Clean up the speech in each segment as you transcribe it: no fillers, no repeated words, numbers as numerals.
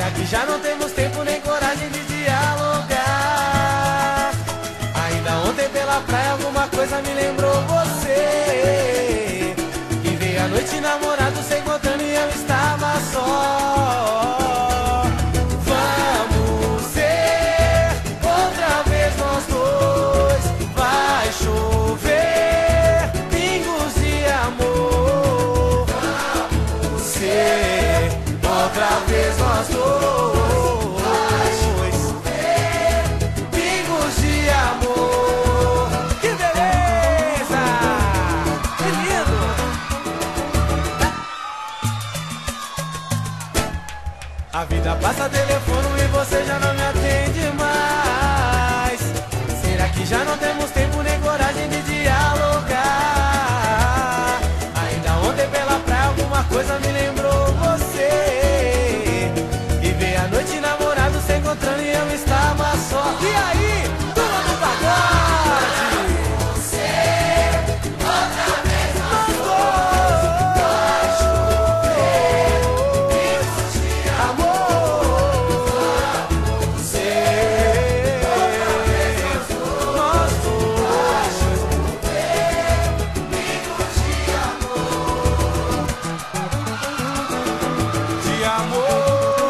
Será que já não temos tempo nem coragem de dialogar? Ainda ontem pela praia alguma coisa me lembrou você, que veio à noite namorado se encontrando e eu estava só. Vamos ser outra vez nós dois. Vai chover pingos de amor. Vamos ser outra vez nós dois. Vai chover pingos de amor. Que beleza! Que lindo! A vida passa telefone e você já não me atende mais. Será que já não temos tempo nem coragem de dialogar? Ainda ontem pela praia alguma coisa me lembrou você, e veio a noite namorado se encontrando e eu estava só. E aí, turma do pagode? Você, outra vez nós dois. Vai chover pingos de amor. Vamos ser outra vez nós dois. Vai chover pingos de amor. De amor.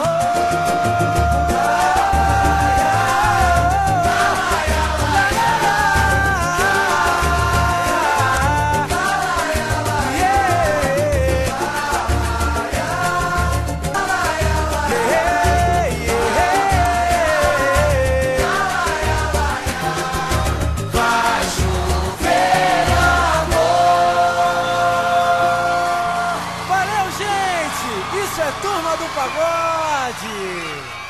Vai chover amor. Valeu, gente! Isso é Turma do Pagode!